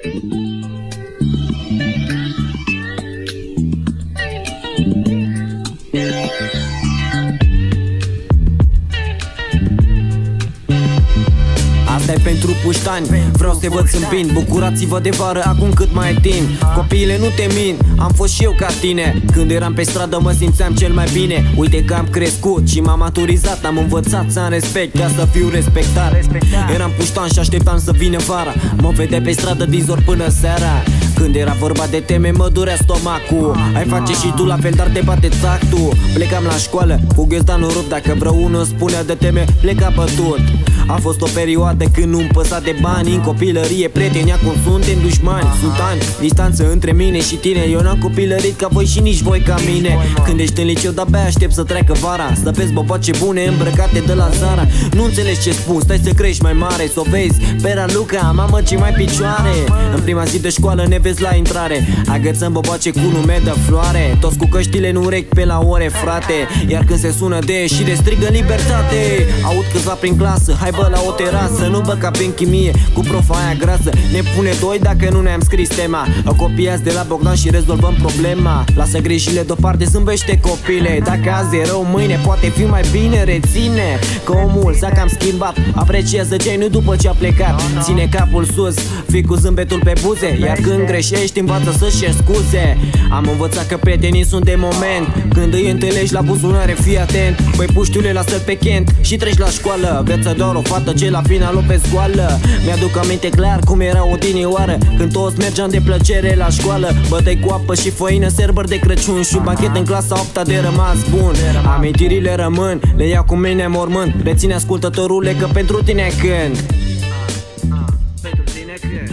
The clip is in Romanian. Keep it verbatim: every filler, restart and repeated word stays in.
Asta-i pentru puștani, vreau să văd zâmbind. Bucurați-vă de vară acum cât mai e timp. Copiile, nu te mint, am fost și eu ca tine. Când eram pe stradă mă simțeam cel mai bine. Uite că am crescut și m-am maturizat. Am învățat să am respect ca să fiu respectat. Eram puștan și așteptam să vină vara. Mă vedeai pe stradă din zor până seara. Când era vorba de teme mă durea stomacul. Ai face și tu la fel, dar te bate tactul. Plecam la școală cu ghiozdanul rupt. Dacă vreunul spunea de teme, pleca bătut. A fost o perioadă când nu-mi păsa de bani. În copilărie prieteni, acum suntem dușmani. Sunt ani, distanță între mine și tine. Eu n-am copilărit ca voi și nici voi ca mine. Când ești în liceu, de-abia aștept să treacă vara. Să vezi boboace bune îmbrăcate de la Zara. Nu înțelegi ce spun, stai să crești mai mare. Să o vezi pe Raluca, mamă ce mai picioare. În prima zi de școală ne vezi la intrare. Agățăm boboace cu nume de floare. Toți cu căștile în urechi pe la ore, frate. Iar când se sună de ieșire strigă libertate. Aud câțiva prin clasă, hai bă la o terasă. Nu bă ca pe chimie cu profa aia grasă. Ne pune doi dacă nu ne-am scris tema. Copiați de la Bogdan și rezolvăm problema. Lasă grijile deoparte, zâmbește copile. Dacă azi e rău, mâine poate fi mai bine. Reține că omul s-a cam schimbat. Apreciază genul după ce a plecat. Ține capul sus, fii cu zâmbetul pe buze. Iar când greșești învață să-și ceri scuze. Am învățat că prietenii sunt de moment. Când îi întâlnești la buzunare fii atent. Băi puștiule, lasă-l pe Kent și treci la școală. Viața doar o fată ce la final o pe scoală. Mi-aduc aminte clar cum era odinioară, când toți mergeam de plăcere la școală. Bătăi cu apă și făină, sărbări de Crăciun și un banchet în clasa opta de rămas bun. Amintirile rămân, le iau cu mine mormânt. Reține ascultătorule că pentru tine cânt. Pentru tine cânt.